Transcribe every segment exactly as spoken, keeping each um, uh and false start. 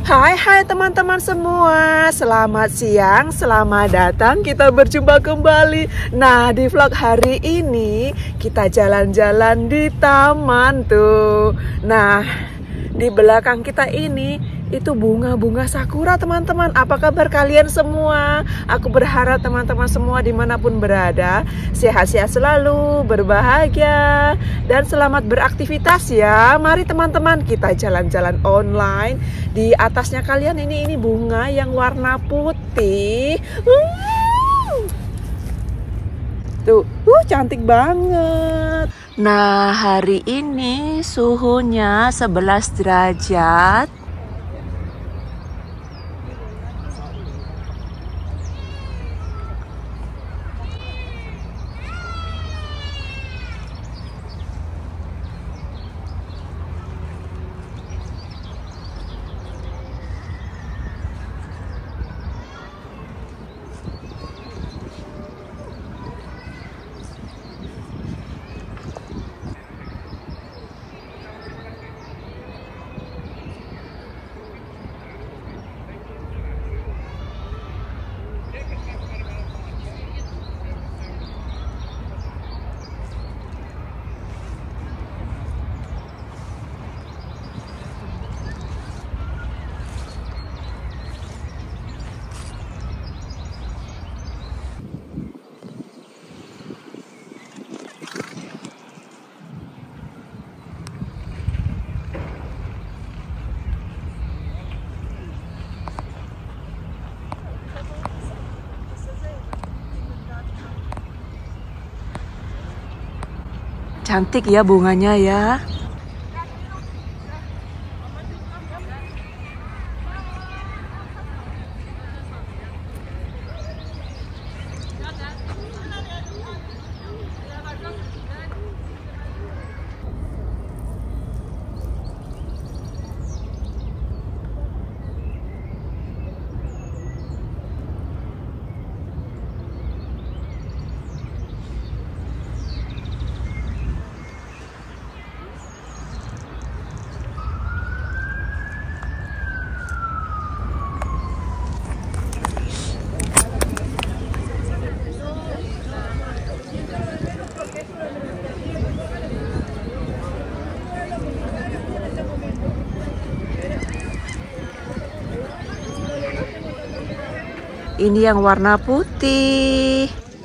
Hai hai teman-teman semua, selamat siang, selamat datang, kita berjumpa kembali. Nah, di vlog hari ini kita jalan-jalan di taman tuh. Nah, di belakang kita ini itu bunga-bunga sakura teman-teman. Apa kabar kalian semua? Aku berharap teman-teman semua dimanapun berada sehat-sehat selalu, berbahagia, dan selamat beraktivitas ya. Mari teman-teman kita jalan-jalan online. Di atasnya kalian ini ini bunga yang warna putih. uh. Tuh, uh, cantik banget. Nah, hari ini suhunya sebelas derajat. Cantik ya bunganya ya. Ini yang warna putih.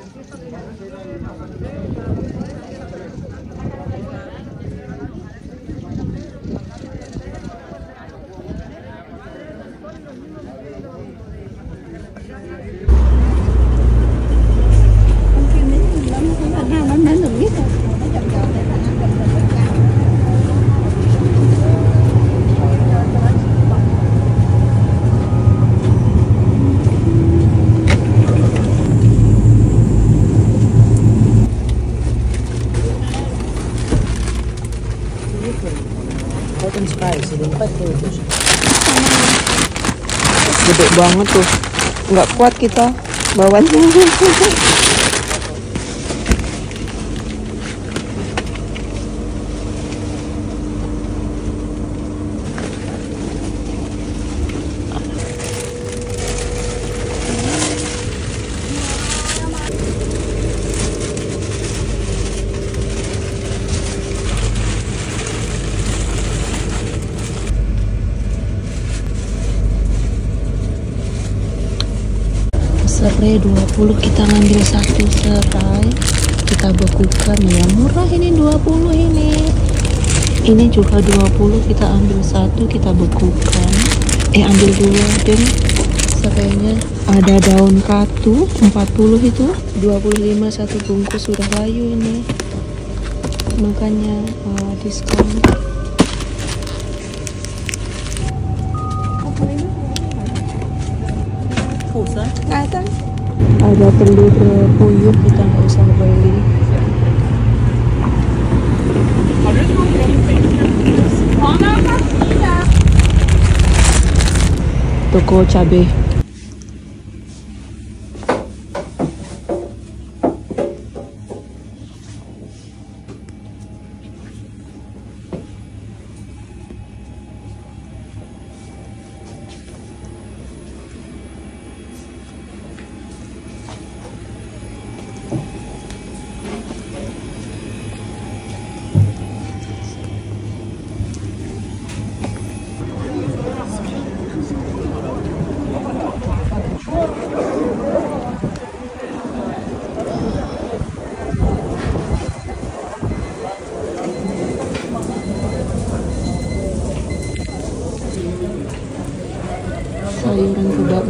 Gede banget tuh, nggak kuat kita bawanya. Serai dua puluh, kita ngambil satu serai, kita bekukan ya, murah ini dua puluh ini. Ini juga dua puluh, kita ambil satu, kita bekukan. Eh ambil dua deh serainya. Ada daun katu empat puluh itu, dua puluh lima satu bungkus, sudah layu ini. Makanya uh, diskon. Ada telur puyuh, kita nggak usah beli. Toko cabai.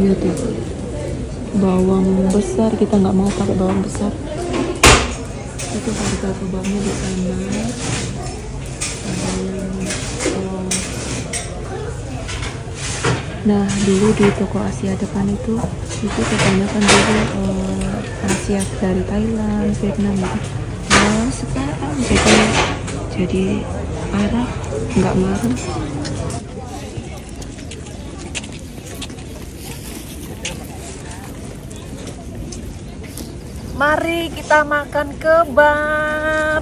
lihat tuh, bawang besar, kita nggak mau pakai bawang besar. Itu harga kebabnya di sana. Ada yang oh. Nah, dulu di toko Asia depan itu itu kebanyakan dulu uh, Asia dari Thailand, Vietnam gitu. Nah, sekarang jadi jadi Arab, nggak marah. Mari kita makan kebab.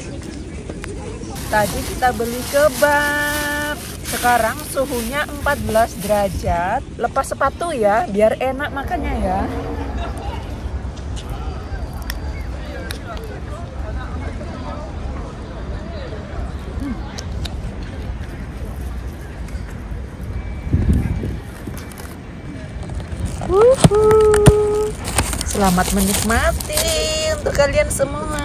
Tadi kita beli kebab. Sekarang suhunya empat belas derajat. Lepas sepatu ya, biar enak makannya ya. Hmm. Wuhuu. Selamat menikmati untuk kalian semua.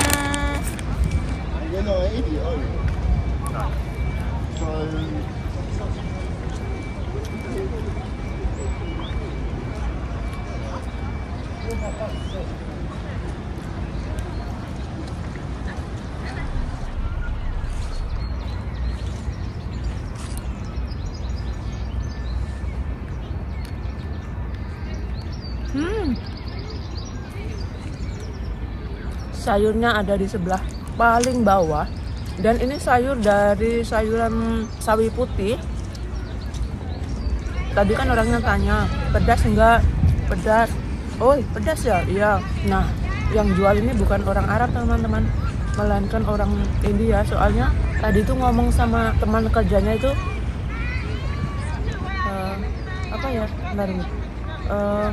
Hmm. Sayurnya ada di sebelah paling bawah, dan ini sayur dari sayuran sawi putih. Tadi kan orangnya tanya pedas enggak, pedas. Oh, pedas ya? Iya. Nah, yang jual ini bukan orang Arab teman-teman, melainkan orang India. Soalnya tadi tuh ngomong sama teman kerjanya itu uh, apa ya? Bentar ini. Uh,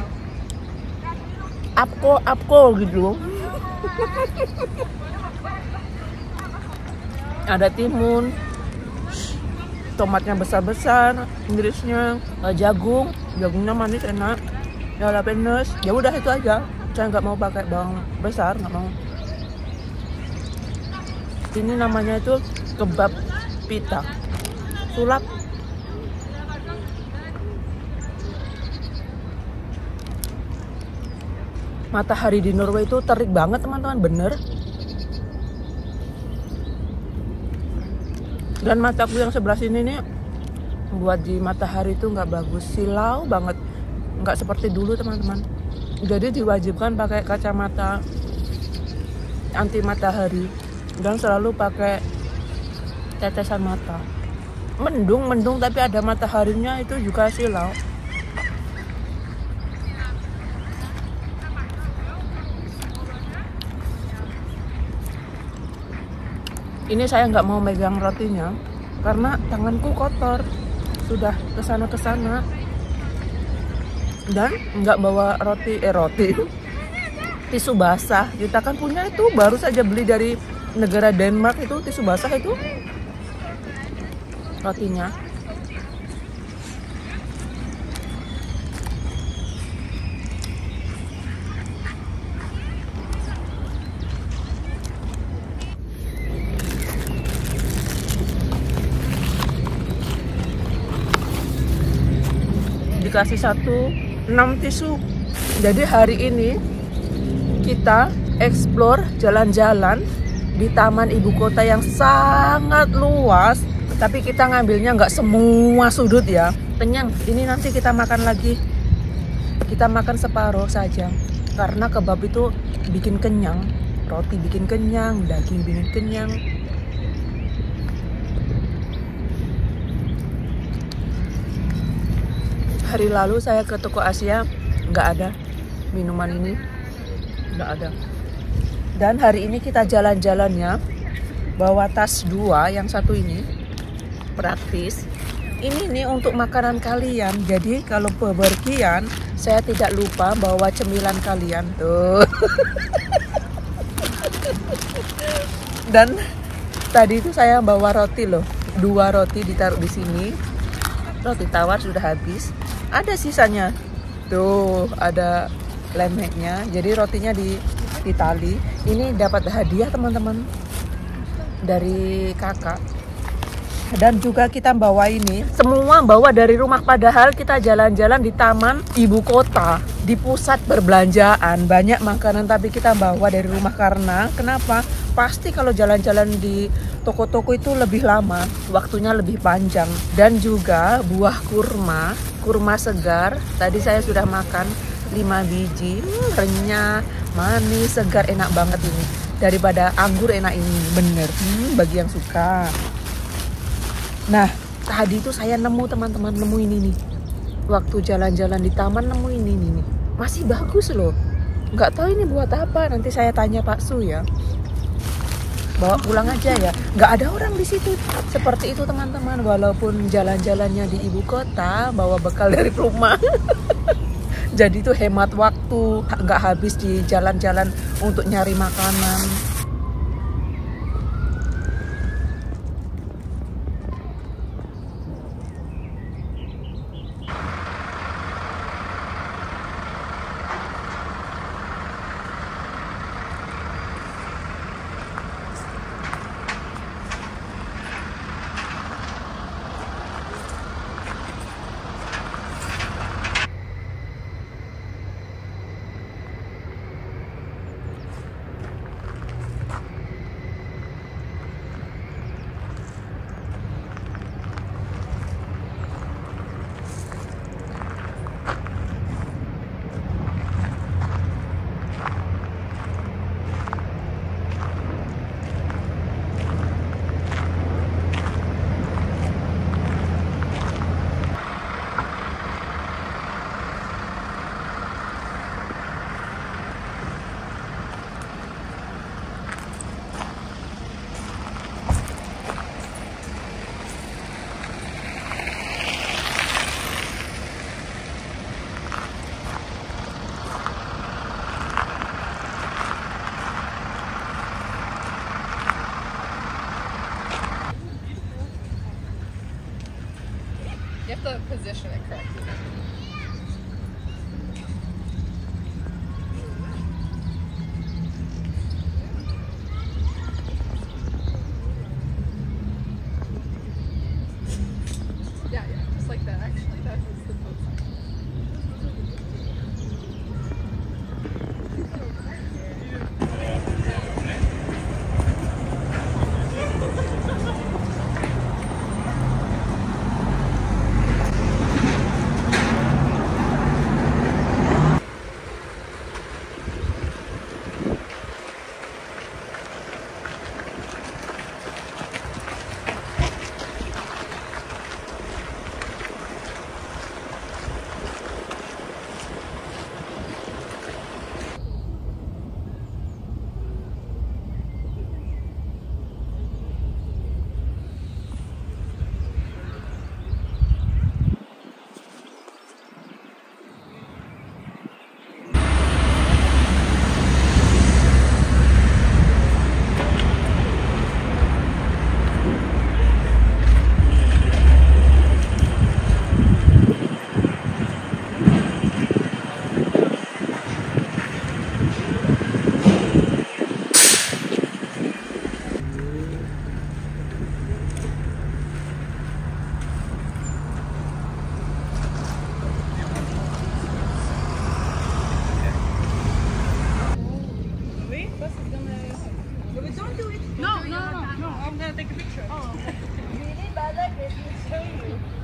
apko apko gitu. Ada timun, tomatnya besar-besar, Inggrisnya, jagung, jagungnya manis enak, jalapenos. Ya udah itu aja. Saya nggak mau pakai bawang besar, nggak mau. Ini namanya itu kebab pita, sulap. Matahari di Norway itu terik banget teman-teman, bener. Dan mataku yang sebelah sini nih buat di matahari itu nggak bagus, silau banget, nggak seperti dulu teman-teman. Jadi diwajibkan pakai kacamata anti matahari dan selalu pakai tetesan mata. Mendung mendung tapi ada mataharinya itu juga silau. Ini saya nggak mau megang rotinya karena tanganku kotor, sudah kesana kesana, dan nggak bawa roti eh roti tisu basah. Kita kan punya itu, baru saja beli dari negara Denmark itu tisu basah itu rotinya. Dikasih satu, enam tisu. Jadi hari ini kita explore jalan-jalan di taman ibu kota yang sangat luas, tapi kita ngambilnya nggak semua sudut ya. Kenyang, ini nanti kita makan lagi. Kita makan separuh saja karena kebab itu bikin kenyang, roti bikin kenyang, daging bikin kenyang. Hari lalu saya ke toko Asia, nggak ada minuman ini, nggak ada. Dan hari ini kita jalan-jalannya bawa tas dua, yang satu ini praktis. Ini nih untuk makanan kalian. Jadi kalau bepergian, saya tidak lupa bawa cemilan kalian tuh. Dan tadi itu saya bawa roti loh, dua roti ditaruh di sini. Roti tawar sudah habis. Ada sisanya tuh, ada lemeknya, jadi rotinya di ditali. Ini dapat hadiah teman-teman dari kakak. Dan juga kita bawa ini, semua bawa dari rumah, padahal kita jalan-jalan di taman ibu kota, di pusat perbelanjaan, banyak makanan tapi kita bawa dari rumah. Karena kenapa? Pasti kalau jalan-jalan di toko-toko itu lebih lama, waktunya lebih panjang. Dan juga buah kurma, kurma segar, tadi saya sudah makan lima biji, hmm, renyah, manis, segar, enak banget ini. Daripada anggur enak ini, bener, hmm, bagi yang suka. Nah, tadi itu saya nemu teman-teman, nemu ini nih. Waktu jalan-jalan di taman nemu ini nih. Masih bagus loh. Nggak tahu ini buat apa, nanti saya tanya Pak Su ya. Bawa pulang aja ya. Nggak ada orang di situ. Seperti itu teman-teman, walaupun jalan-jalannya di ibu kota, bawa bekal dari rumah. Jadi itu hemat waktu, nggak habis di jalan-jalan untuk nyari makanan. You have to position it correctly. Yeah, yeah, just like that. Actually, that is the boat sign. No, no, no, no. I'm gonna take a picture. Oh, okay. Really bad, like this. Show you.